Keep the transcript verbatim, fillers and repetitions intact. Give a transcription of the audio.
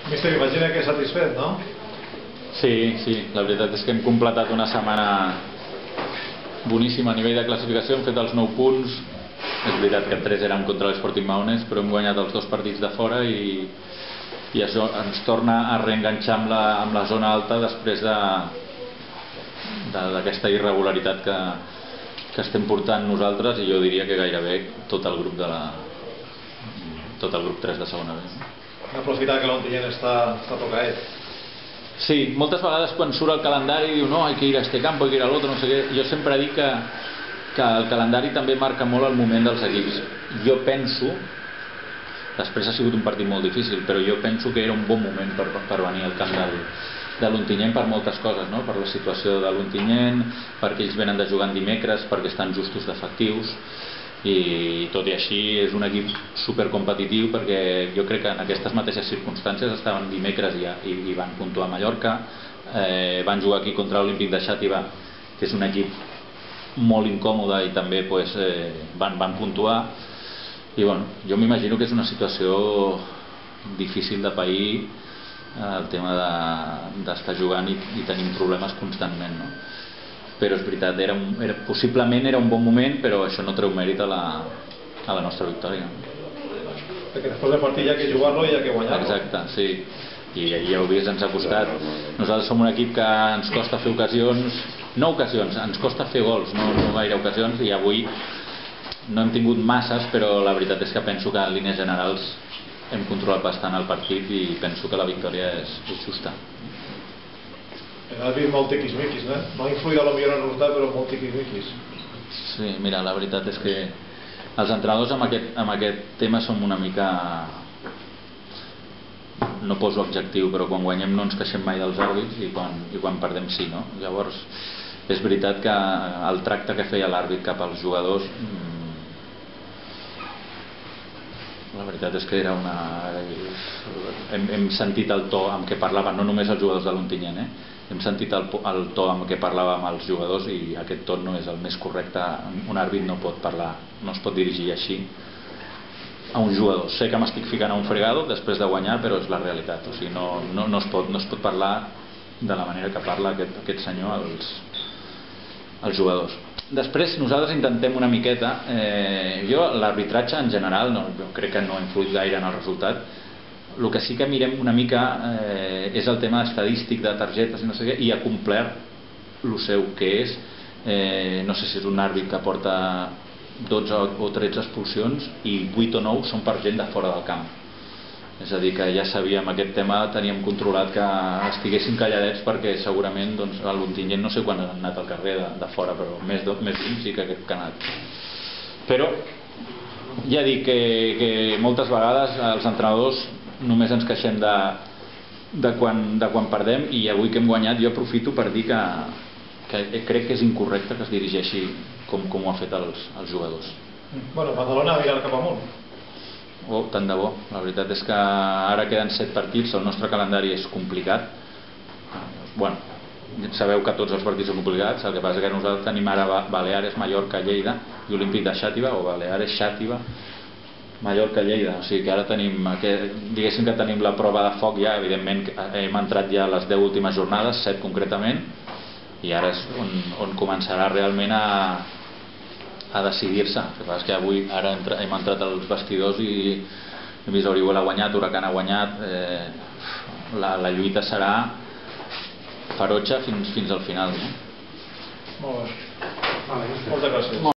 Mister, imagina que és satisfet, no? Sí, sí, la veritat és que hem completat una setmana boníssima a nivell de classificació, hem fet els nou punts, és veritat que tres eren contra l'Sporting Maones, però hem guanyat els dos partits de fora i, i això ens torna a reenganxar amb la, amb la zona alta després de d'aquesta irregularitat que, que estem portant nosaltres, i jo diria que gairebé tot el grup de la tot el grup tres de segona B. Aprofitar que l'Ontinyent està, està tocaet. Sí, moltes vegades quan surt el calendari diu no, hay que ir a este campo, hay que ir al otro, no sé què. Jo sempre dic que, que el calendari també marca molt el moment dels equips. Jo penso, després ha sigut un partit molt difícil, però jo penso que era un bon moment per, per venir al camp del, de l'Ontinyent per moltes coses, no? Per la situació de l'Ontinyent, perquè ells venen de jugar en dimecres, perquè estan justos d'efectius, i tot i així és un equip supercompetitiu, perquè jo crec que en aquestes mateixes circumstàncies estaven dimecres i, i, i van puntuar a Mallorca, eh, van jugar aquí contra l'Olímpic de Xàtiva, que és un equip molt incòmode, i també pues, eh, van, van puntuar, i bueno, jo m'imagino que és una situació difícil de pair, eh, el tema d'estar de, jugant i, i tenim problemes constantment, no? Però és veritat, era un, era, possiblement era un bon moment, però això no treu mèrit a la, a la nostra victòria. Perquè després del partit hi ha que jugar-lo i hi ha que guanyar-lo. Exacte, sí. I ja heu vist, ens ha costat. Nosaltres som un equip que ens costa fer ocasions, no ocasions, ens costa fer gols, no, no gaire ocasions, i avui no hem tingut masses, però la veritat és que penso que en línies generals hem controlat bastant el partit i penso que la victòria és, és justa. Has vist molt tiquis-miquis, no? No ha influït a lo millor en el resultat, però molt tiquis-miquis. Sí, mira, la veritat és que els entrenadors amb aquest, amb aquest tema som una mica... No poso objectiu, però quan guanyem no ens queixem mai dels àrbits, i quan, i quan perdem sí, no? Llavors, és veritat que el tracte que feia l'àrbit cap als jugadors, la veritat és que era una... Hem, hem sentit el to amb què parlaven, no només els jugadors de l'Ontinyent, eh? Hem sentit el, el to amb què parlàvem amb els jugadors, i aquest to no és el més correcte. Un àrbit no pot parlar, no es pot dirigir així a un jugador. Sé que m'estic ficant a un fregado després de guanyar, però és la realitat. O sigui, no, no, no, es pot, no es pot parlar de la manera que parla aquest, aquest senyor als, als jugadors. Després nosaltres intentem una miqueta, eh, jo l'arbitratge en general no, jo crec que no ha influït gaire en el resultat. El que sí que mirem una mica eh, és el tema estadístic de targetes i no sé què, i ha complert el seu, que és eh, no sé si és un àrbit que porta dotze o tretze expulsions i vuit o nou són per gent de fora del camp. És a dir, que ja sabíem aquest tema, teníem controlat que estiguessin calladets, perquè segurament doncs, a l'Ontinyent no sé quan han anat al carrer de, de fora, però més d'un sí que aquest que ha anat. Però ja dic que, que moltes vegades els entrenadors només ens queixem de, de, quan, de quan perdem, i avui que hem guanyat jo aprofito per dir que, que crec que és incorrecte que es dirigeixi com, com ho ha fet els, els jugadors. Bueno, Badalona mirar cap amunt. Oh, tant de bo. La veritat és que ara queden set partits, el nostre calendari és complicat. Bueno, sabeu que tots els partits són complicats, el que passa que nosaltres tenim ara Baleares, Mallorca, Lleida i Olímpic de Xàtiva, o Baleares, Xàtiva, Mallorca, Lleida. O sigui que ara tenim, diguéssim que tenim la prova de foc ja, evidentment hem entrat ja a les deu últimes jornades, set concretament, i ara és on, on començarà realment a a decidir-se. El que passa és que avui ara entra, hem entrat als vestidors i hem vist Orihuela ha guanyat, Huracán ha guanyat, eh, la, la lluita serà ferotge fins, fins al final, no? Molt bé. Moltes gràcies.